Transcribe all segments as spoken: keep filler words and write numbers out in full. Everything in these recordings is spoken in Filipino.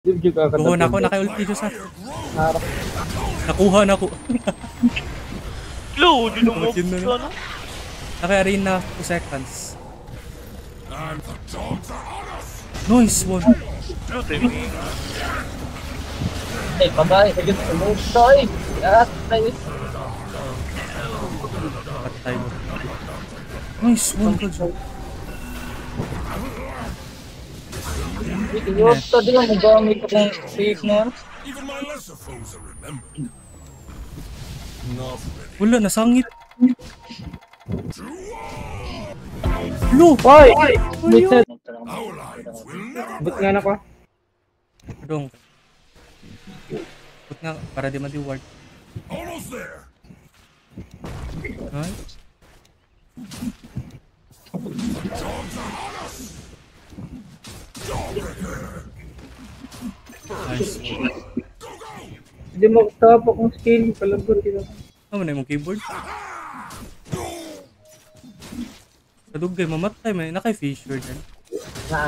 Kuha na ako, naka-ulti Diyos ha. Nakuha na ako. Low, di na mo. Naka-arena two seconds. Nice one. Low, timing. Hey, pabay. Sige, tumustoy. Yes, nice. Patay mo. Nice one ko dyan. Iyoto din ang gamit akong fake na. Wala, nasangit. Lo! Hoy! Bitet! Ba't nga na ko? Dong. Ba't nga, para di ma-reward. Ay? Nice. Hindi mo tap akong skill. Palagod dito. Ano na yung keyboard? Kadugay, mamatay may naka-fisher dyan. Na.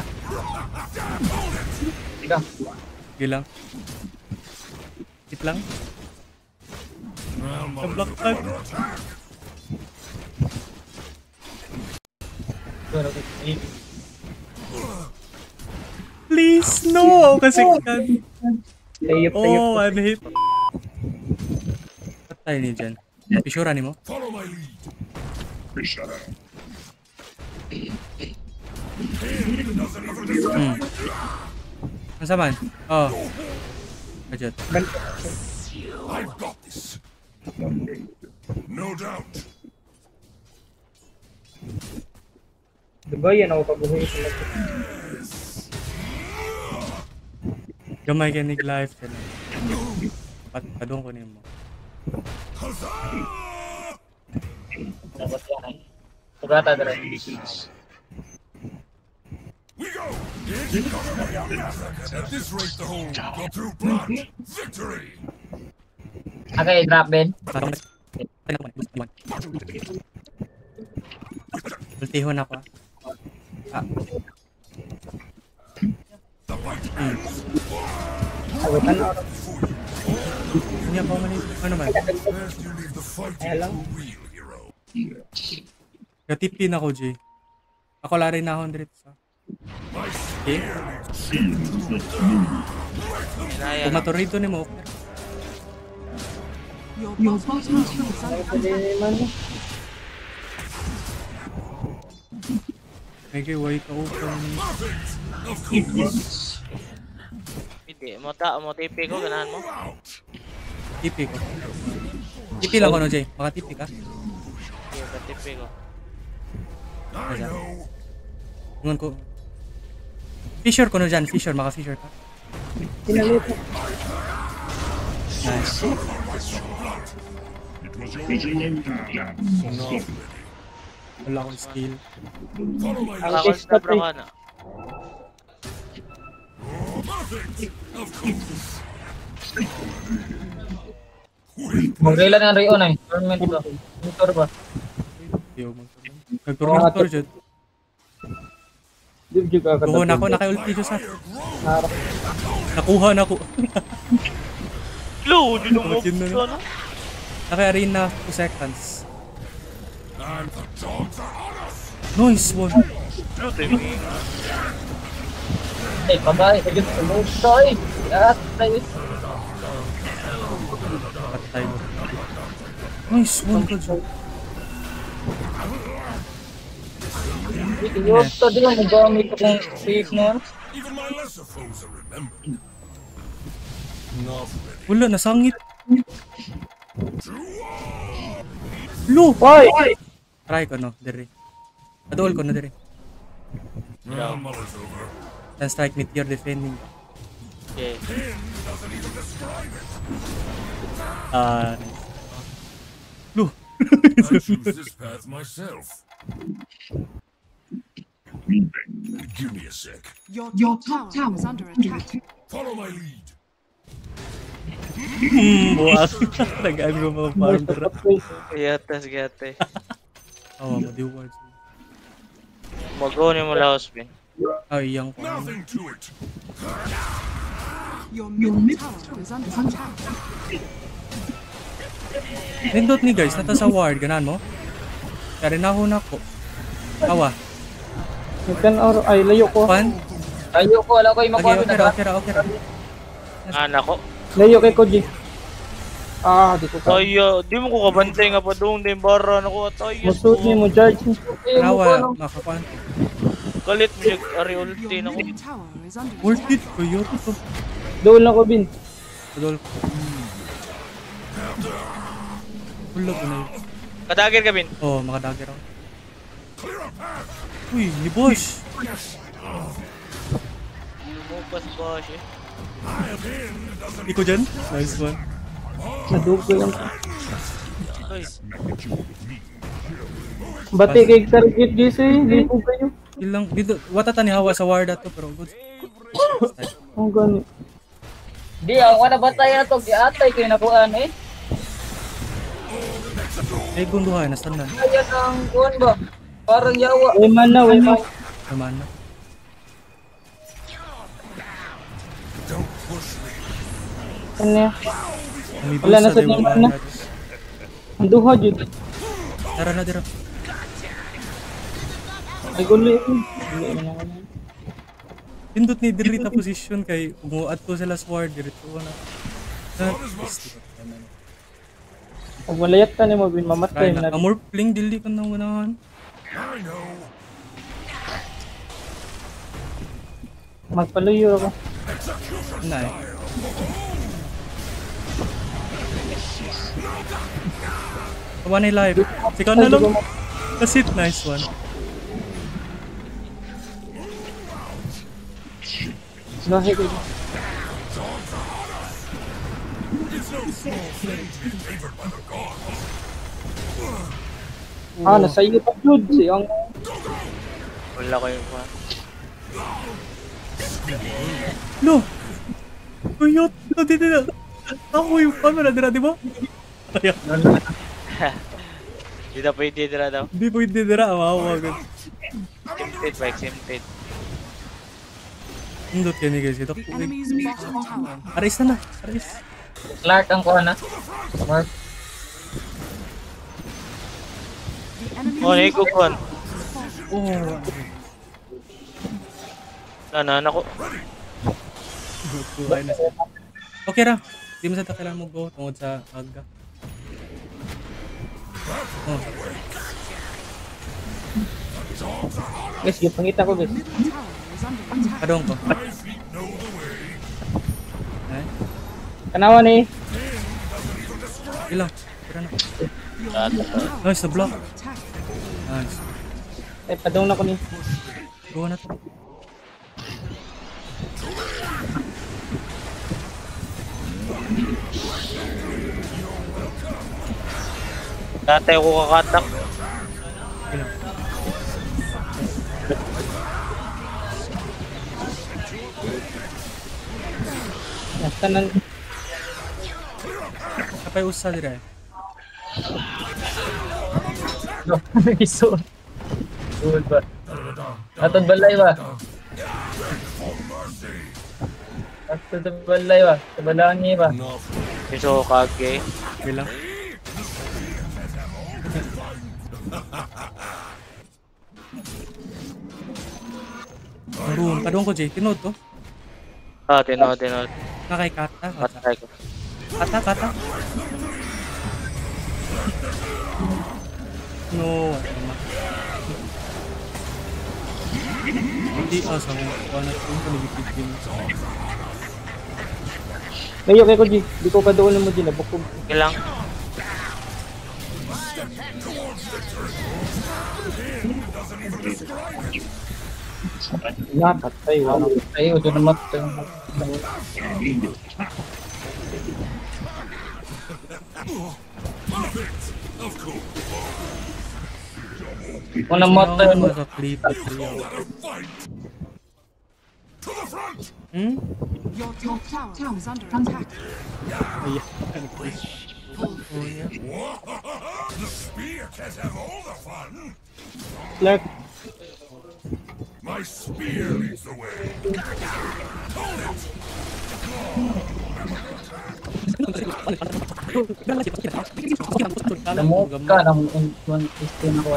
Ika. Sige lang. Hit lang. Sa-block tag. Please, no! Kasi kan. Oh, one hit. Patay ni dyan. Pisuran ni mo? Hmm. Ang saman? Oh. Kajot. I've got this. No doubt. Diba yan ako pabuhay sa lahat. Gamay kanig life. Pat padong ko niyo mo. Dapat yan ay. Sugata dala. We go! At this rate the whole go through blood. Victory! Okay, drop Ben. Ultihon ako. Ah. Hmm. Sagutan na ako. Hindi ako mali. Ano man? Hello? Katipin ako, Jay. Ako lari na ako dito sa. Okay? Kung maturito ni mo, okay. Your bottom two is under Medyo way ka open. Hindi, mo ta, mo T P ko, ganahan mo? T P ko. T P lang ko no, Jay. Maka T P ka? Hindi, ba T P ko? Kaya. Tungan ko. Fisher ko no dyan. Fisher, maka Fisher ka. Pinalit ko. Nice. Wala akong skill. Kakakos na bro ka na. Mag-railan ng Rayon ay. Tournament ba? Motor ba? Nag-tournament dyan. Kuha na ako, naka-ulti Diyos ha. Nakuha na ako. Low, di na mo. Naka-arena two seconds. Nice one. Low, timing. Hey, pabay. Sige, tumustoy. Yes, nice. Patay mo. Nice one ko dyan. Iyoto din ang gamit akong fake na. Even my lesser foes are remembered. Not ready. Wala, nasangit. Lo! Hoy! Try ko no, dere. Adool ko na dere. Now Muller's over. Then strike with your defending. Okay. Doesn't even describe it. Ah, Lo! I choose this path myself. Give me a sec. Your, your top tower is under attack. Follow my lead. Hmm, buwas. Nagaan ko mga farmer. Gatas, gate. Awa mo, di words. Mag-go ni mo laos, Ben. Ay, iyang ko. Nothing to it. Your middle tower is under attack. Nindot ni guys, nata sa ward, ganan mo? Kaya rin ako na ko. Awa. Nagkan or ay layo ko. Pan? Layo ko, wala ko yung Okay, makuha okay ra, okay ra, okay ra. Anak ko. Layo kay Koji. Ah, di ko ka. Tayo, di mo ko kabantay nga pa doon, di bara na ko. Tayo, Masud ni mo charge. Rawa, makakuan. kalit mo yung ari ulti Your na ko. middle tower is under Worth attack. it, kayo to. Doon na ko bin. Adol. Hulog ko na yun. Kadagir ka, Bin. Oh, makadagger ako. Uy, ni boss. Mukas ba siya? Iko dyan? Nice one. Nadugo lang. Ay, Bati kay target G C, di po kayo. Ilang, dito, watata ni hawa sa ward ato, pero good. Ang gani. Di, ako na batay na to. Di atay kayo nakuhaan eh. Ay, gunduhan, nasan na. Ayan ang kuhan ba? Parang yawa. Way man na, way man. Naman na. Don't push me. Ano niya? May Wala na bulsa, sa di ba, tingnan man, na. guys. Ang duha jud. Tara na, dira. Ay gulo yun. Gulo yun ako na. Pindot ni Dirita position kay umuat to sila sa ward, dirito na. Ah, Pag malayat ka ni mo bin, mamatay try na. na. Amor pling dili ka nang unahan. I know. Magpaluyo ako. Na eh. Kawa na yung live. Sikaw na lang. That's it, nice one. Gahe ko. It's no small thing to be favored by the gods. Ah, nasa iyo pa jud siyang. wala ko yung kuhan. No! Kuyot! No, di, di, di. Ako yung paano na dira, di ba? Ayan. Di na pwede dira daw. Hindi po hindi dira, mahawa agad. Exempted ba? Exempted. Indot kayo ni guys, ito. The enemy's bottom tower. Aris na na, aris. Clark ang kuhan na. Mark. The enemy's Oh, naiko kuhan. Oh, Nanan ako. buhay na siya. Okay ra, di mo sa ta kailangan mo go tungod sa aga. Oh, Guys, yung pangita ko guys. middle tower is under attack. kadong ko. Know the way. Ay, Kanawa ni. ilang. Tira na. Your middle tower Nice, na block. is under attack. Nice. Ay, padong na ko ni. Go na to. Dati ako kakatak. Ilang. Nasa nan. Kapay usa dira eh. Iso. Good ba? Atod balay ba? Atod balay ba? Tabalaan niya ba? Enough. Iso kage. Ilang. Room, kadong ko Jay, tinod to. Ah, tinod, tinod. Nakay kata, kata. Patay ko. Kata, kata. No, ano na. Hindi, ah, sa mga kuha na ito, panigipid din. Layo kay ko G. Di ko pa doon mo G. Nabukog. Ilang. Ya, patay. Wala. Ay, udo na matay. Of course. Kung namatay Ano mo. sa clip, clip. Fight. To the front. Hmm? Your top tower is under attack. Ayan. The spear can't have all the fun. Clark. My spear leads the way. Hold it. Lamok ka ng one fifteen ako.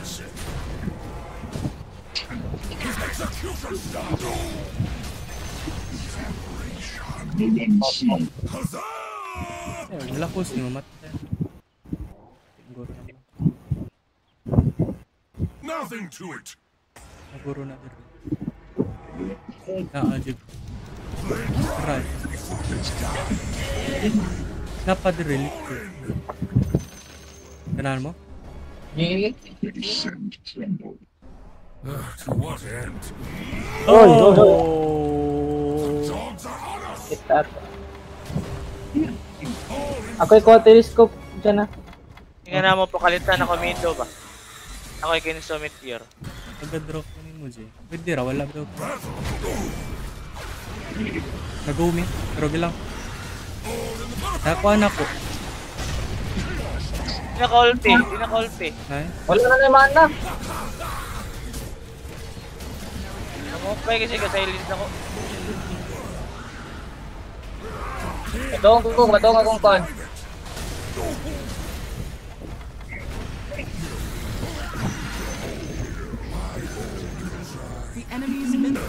Eh, wala ko si mamatay. Nothing to it. Naguro na dito. Ah, ajib. Right. Napadrill. Ganahan mo? Gigi. Uh, to what end? Oy, oy, oy. Dogs are on us. Kita. Ako'y ko telescope dyan na. Tingnan na mo pakalitan ako mido ba? Ako ay kinso meteor. Pagka-drop ko ni mo, Jay. Pwede ra, wala daw. Nag-umi, pero bilang. Nakuha na ko. Di naka-ulti, di naka-ulti. Ay, Wala na naman na. Namukay kasi ka-silence ako. Matong ko, matong akong kon. The enemy's middle.